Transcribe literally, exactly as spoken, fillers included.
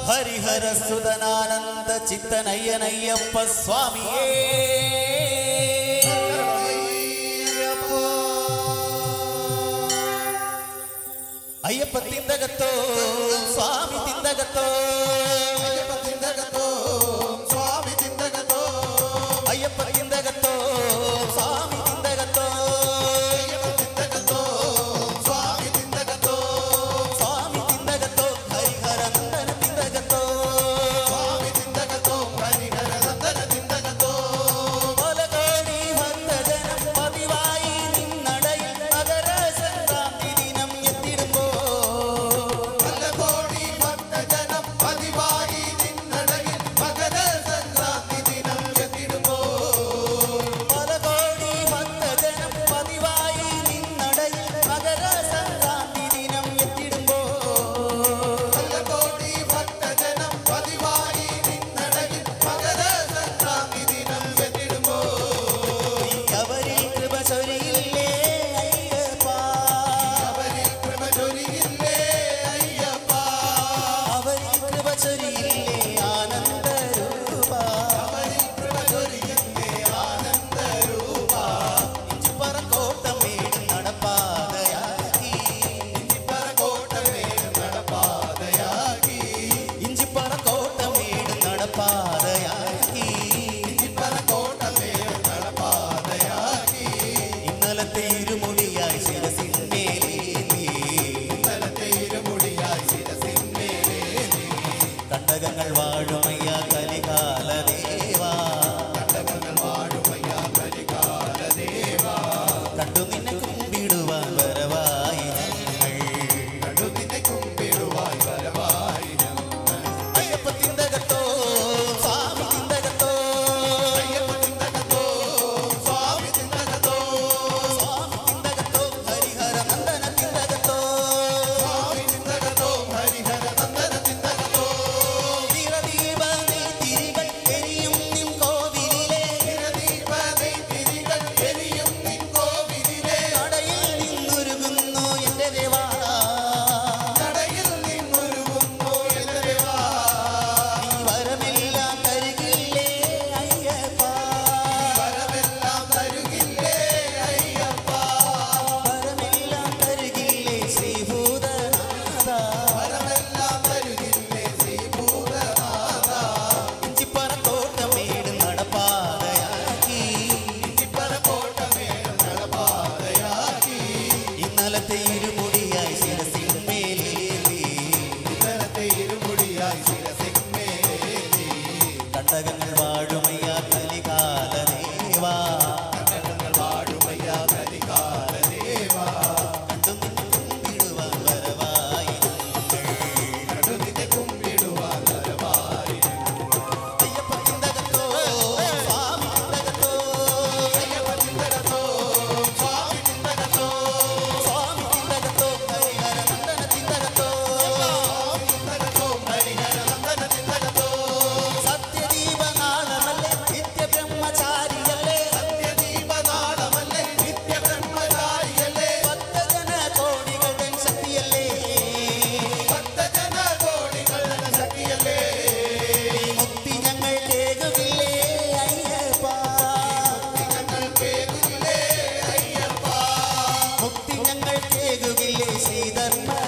ഹരിഹര സുതനാനന്ദ ചിത്തനയ്യനയ്യപ്പ സ്വാമിയേ അയ്യപ്പ തിന്തകത്തോ സ്വാമി തിന്തകത്തോ അയ്യപ്പ തിന്തകത്തോ സ്വാമി തിന്തകത്തോ അയ്യപ്പ തിന്തകത്തോ സ്വാമി തിന്തകത്തോ അയ്യപ്പ തിന്തകത്തോ സ്വാമി തിന്തകത്തോ സ്വാമി തിന്തകത്തോ ഹരിഹര നന്ദന തിന്തകത്തോ സ്വാമി തിന്തകത്തോ ഹരിഹര നന്ദന തിന്തകത്തോ പലകോടി ഭക്തജനം പതിവായി നിന്നടയിൽ മകര സംക്രാന്തി ദിനം എത്തിടുമ്പോ പലകോടി ഭക്തജനം പതിവായി നിന്നടയിൽ മകര സംക്രാന്തി ദിനം എത്തിടുമ്പോ പലകോടി ഭക്തജനം പതിവായി നിന്നടയിൽ മകര സംക്രാന്തി ദിനം എത്തിടുമ്പോ പലകോടി ഭക്തജനം പതിവായി നിന്നടയിൽ മകര സംക്രാന്തി ദിനം എത്തിടുമ്പോ അവരിൽ കൃപ ചൊരിയില്ലേ അയ്യപ്പ അവരിൽ കൃപ ചൊരിയില്ലേ അയ്യപ്പ അവരിൽ കൃപ ചൊരിയില്ലേ ആനന്ദരൂപ അവരിൽ കൃപ ചൊരിയില്ലേ ആനന്ദരൂപ ഇഞ്ചിപ്പറക്കോട്ടമേട് നടപ്പാതയാക്കി ഇഞ്ചിപ്പറക്കോട്ടമേൽ നടപ്പാതയാക്കി ഇഞ്ചിപ്പറക്കോട്ടമേട് നടപ്പാതയാക്കി ഇഞ്ചിപ്പറക്കോട്ടമേൽ നടപ്പാതയാക്കി ഇന്നലത്തെ ഇരുമുടിയായി ശിരസിന്മേലേന്തി ഇന്നലത്തെ ഇരുമുടിയായി ശിരസിന്മേലേന്തി കണ്ടകങ്ങൾ വാഴുമയ്യ കലികാല ദേവാ കണ്ടകങ്ങൾ വാഴുമയ്യ കലികാലദേവാ കണ്ടു നിന്നെ കുമ്പിടുവാൻ വരവായി ഞങ്ങൾ കണ്ടു നിന്നെ കുമ്പിടുവായി വരവായി അയ്യപ്പ തിന്തകത്തോ സ്വാമി തിന്തകത്തോ അയ്യപ്പ തിന്തകത്തോ സ്വാമി തിന്തകത്തോ സ്വാമി തിന്തകത്തോ ഹരിഹര നന്ദന തിന്തകത്തോ സ്വാമി തിന്തകത്തോ ഹരിഹര നന്ദന തിന്തകത്തോ നിറദീപ നെയ്തിരികൾ എരിയും നിൻ കോവിലിലെ നിരദീപനൈ തിരികൾ എരിയും നിൻ കോവിലിലെ നടയിൽ നിന്നൊരുങ്ങുന്നു എന്റെ ദേവാ നടയിൽ നിന്നൊരുങ്ങുന്നു എന്റെ ദേവാ നീ വരമെല്ലാം തരുകില്ലേ അയ്യപ്പ വരമെല്ലാം തരുകില്ലേ അയ്യപ്പ വരമെല്ലാം തരുകില്ലേ ശ്രീഭൂതനാഥ വരമെല്ലാം തരുകില്ലേ ശ്രീഭൂതനാഥ ഇഞ്ചിപ്പറക്കോട്ടമേട് നടപ്പാതയാക്കി ഇഞ്ചിപ്പറക്കോട്ടമേൽ നടപ്പാതയാക്കി ഇന്നലത്തെ ഇരുമുടിയായി ശിരസിന്മേലേന്തി ഇന്നലത്തെ ഇരുമുടിയായി ശിരസിന്മേലേന്തി കണ്ടകങ്ങൾ വാഴുമയ്യ കലികാല ദേവാ കണ്ടകങ്ങൾ വാഴുമയ്യ കലികാലദേവാ കണ്ടു നിന്നെ കുമ്പിടുവാൻ വരവായി ഞങ്ങൾ കണ്ടു നിന്നെ കുമ്പിടുവാൻ വരവായി അയ്യപ്പ തിന്തകത്തോ സ്വാമി തിന്തകത്തോ അയ്യപ്പ തിന്തകത്തോ സ്വാമി തിന്തകത്തോ സ്വാമി തിന്തകത്തോ ഹരിഹര നന്ദന തിന്തകത്തോ തിന്തകത്തോ ഹരിഹര നന്ദന തിന്തകത്തോ സത്യദീപനാളമല്ലേ നിത്യബ്രഹ്മചാരിയല്ലേ സത്യദീപനാളമല്ലേ നിത്യബ്രഹ്മചാരിയല്ലേ ഭക്തജന കോടികളുടെ ശക്തിയല്ലേ ഭക്തജന കോടികളുടെ ശക്തിയല്ലേ മുക്തി ഞങ്ങൾ കേകുകില്ലേ അയ്യപ്പ ഞങ്ങൾ കേൾക്കില്ലേ അയ്യപ്പ മുക്തി ഞങ്ങൾ കേകുകില്ലേ ശ്രീധർമ്മ